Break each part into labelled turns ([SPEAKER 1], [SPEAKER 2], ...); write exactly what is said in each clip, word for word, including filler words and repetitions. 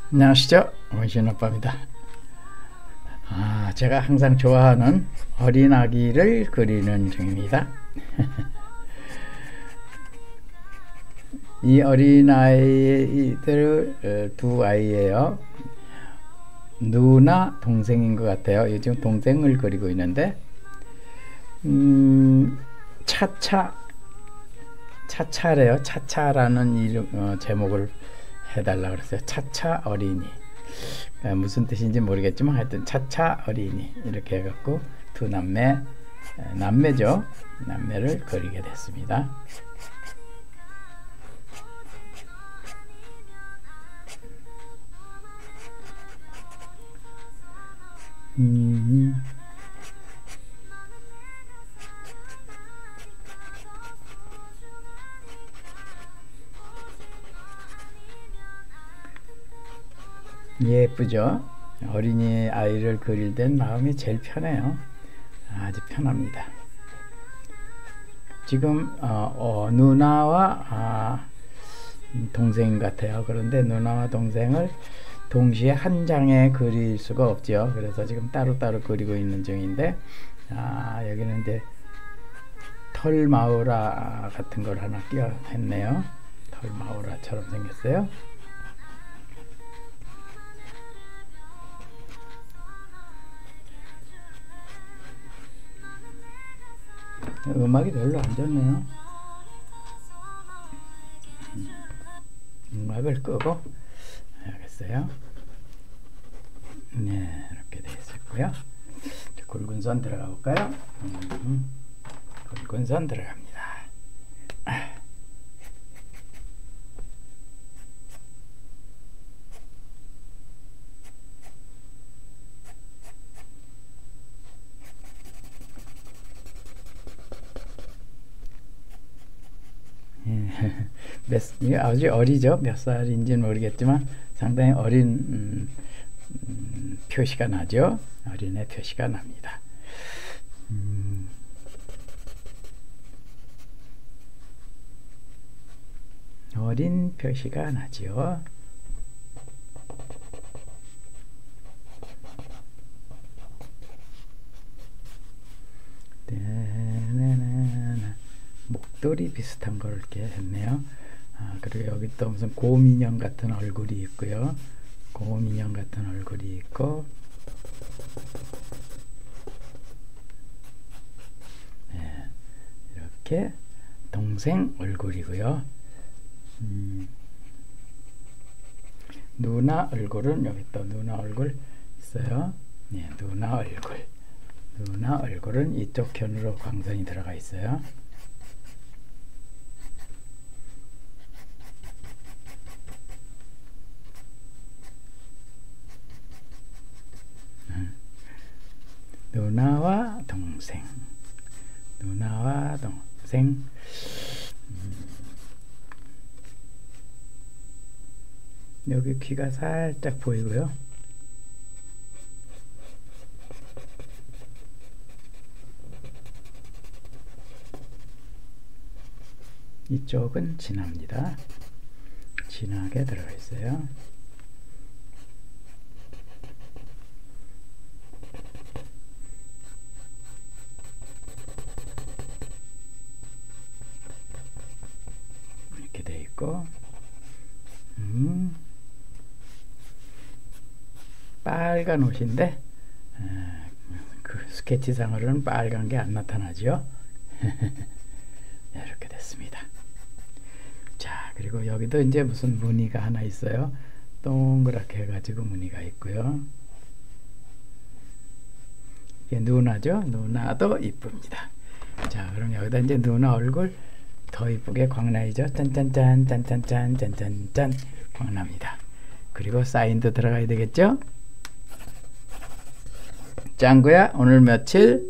[SPEAKER 1] 안녕하시죠, 원신오빠입니다. 아, 제가 항상 좋아하는 어린아기를 그리는 중입니다. 이 어린아이들 두 아이예요. 누나 동생인 것 같아요. 요즘 동생을 그리고 있는데 음, 차차 차차래요. 차차라는 이름 어, 제목을 해달라 그랬어요. 차차 어린이. 아, 무슨 뜻인지 모르겠지만 하여튼 차차 어린이 이렇게 해갖고 두 남매, 남매죠. 남매를 그리게 됐습니다. 음. 예쁘죠? 어린이 아이를 그릴 땐 마음이 제일 편해요. 아주 편합니다. 지금 어, 어, 누나와 아, 동생 같아요. 그런데 누나와 동생을 동시에 한 장에 그릴 수가 없죠. 그래서 지금 따로따로 그리고 있는 중인데, 아, 여기는 이제 털마우라 같은 걸 하나 끼워 했네요. 털마우라처럼 생겼어요. 음악이 별로 안 좋네요. 음악을 끄고 알겠어요. 네, 이렇게 되어 있고요. 굵은 선 들어가 볼까요? 음, 굵은 선 들어갑니다. 몇, 아주 어리죠. 몇 살인지는 모르겠지만 상당히 어린 음, 음, 표시가 나죠. 어린애 표시가 납니다. 음, 어린 표시가 나죠. 목도리 비슷한 걸 이렇게 했네요. 아, 그리고 여기 또 무슨 곰인형 같은 얼굴이 있고요. 곰인형 같은 얼굴이 있고, 네, 이렇게 동생 얼굴이고요. 음, 누나 얼굴은 여기 또 누나 얼굴 있어요. 네, 누나 얼굴. 누나 얼굴은 이쪽 편으로 광선이 들어가 있어요. 누나와 동생, 누나와 동생. 음. 여기 귀가 살짝 보이고요. 이쪽은 진합니다. 진하게 들어가 있어요. 이렇게 돼 있고, 음, 빨간 옷인데 아, 그 스케치상으로는 빨간 게 안 나타나죠. 이렇게 됐습니다. 자, 그리고 여기도 이제 무슨 무늬가 하나 있어요. 동그랗게 해가지고 무늬가 있고요. 이게 누나죠. 누나도 이쁩니다. 자, 그럼 여기다 이제 누나 얼굴 더 이쁘게 광나이죠. 짠짠짠 짠짠짠 짠짠짠 광납니다. 그리고 사인도 들어가야 되겠죠. 짱구야, 오늘 며칠?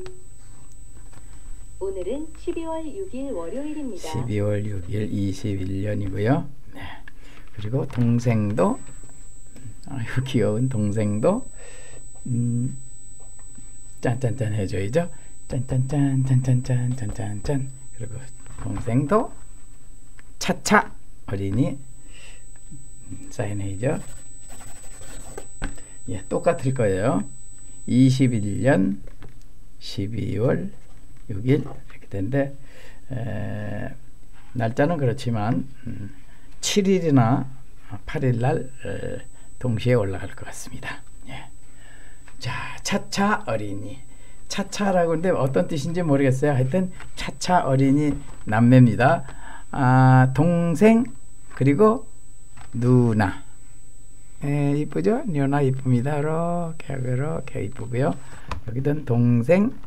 [SPEAKER 2] 오늘은 십이월 육일 월요일입니다.
[SPEAKER 1] 십이월 육일 이십일 년이고요. 네. 그리고 동생도, 아유 귀여운 동생도 음, 짠짠짠 해줘야죠. 짠짠짠 짠짠짠 짠짠짠. 그리고 동생도 차차 어린이 사인해야죠. 예, 똑같을 거예요. 이십일 년 십이월 육 일 이렇게 되는데 에, 날짜는 그렇지만 음, 칠 일이나 팔 일 날 에, 동시에 올라갈 것 같습니다. 예. 자, 차차 어린이. 차차라고 하는데 어떤 뜻인지 모르겠어요. 하여튼 차차 어린이 남매입니다. 아, 동생 그리고 누나. 예, 이쁘죠? 누나 이쁩니다. 이렇게 이렇게 이쁘고요. 여기는 동생입니다.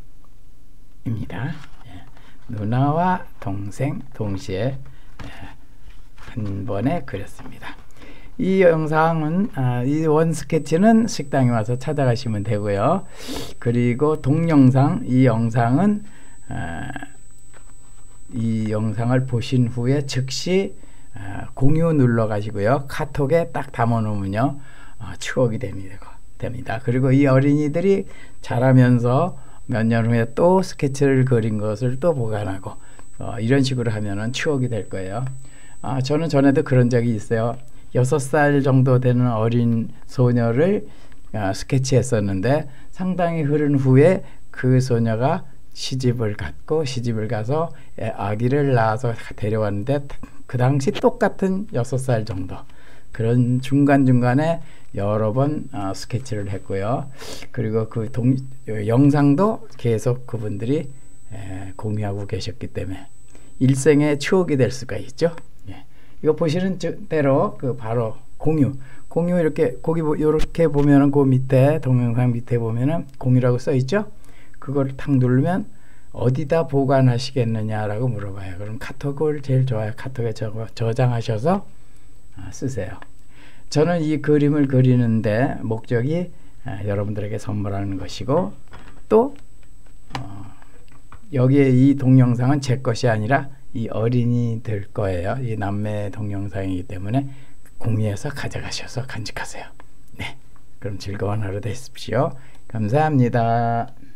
[SPEAKER 1] 예. 누나와 동생 동시에 예, 한 번에 그렸습니다. 이 영상은 아, 이 원 스케치는 식당에 와서 찾아가시면 되고요. 그리고 동영상 이 영상은 아, 이 영상을 보신 후에 즉시 아, 공유 눌러 가지고요. 카톡에 딱 담아 놓으면요. 어, 추억이 됩니다. 됩니다. 그리고 이 어린이들이 자라면서 몇 년 후에 또 스케치를 그린 것을 또 보관하고 어, 이런 식으로 하면은 추억이 될 거예요. 아, 저는 전에도 그런 적이 있어요. 여섯 살 정도 되는 어린 소녀를 어, 스케치했었는데 상당히 흐른 후에 그 소녀가 시집을 갔고 시집을 가서 아기를 낳아서 데려왔는데 그 당시 똑같은 여섯 살 정도 그런 중간중간에 여러 번 어, 스케치를 했고요. 그리고 그 동, 영상도 계속 그분들이 에, 공유하고 계셨기 때문에 일생의 추억이 될 수가 있죠. 예. 이거 보시는 대로 그 바로 공유, 공유 이렇게 거기 이렇게 보면은 그 밑에 동영상 밑에 보면은 공유라고 써 있죠. 그걸 탁 누르면 어디다 보관하시겠느냐라고 물어봐요. 그럼 카톡을 제일 좋아요. 카톡에 저, 저장하셔서 아, 쓰세요. 저는 이 그림을 그리는데 목적이 아, 여러분들에게 선물하는 것이고 또 어, 여기에 이 동영상은 제 것이 아니라 이 어린이들 거예요. 이 남매 동영상이기 때문에 공유해서 가져가셔서 간직하세요. 네, 그럼 즐거운 하루 되십시오. 감사합니다.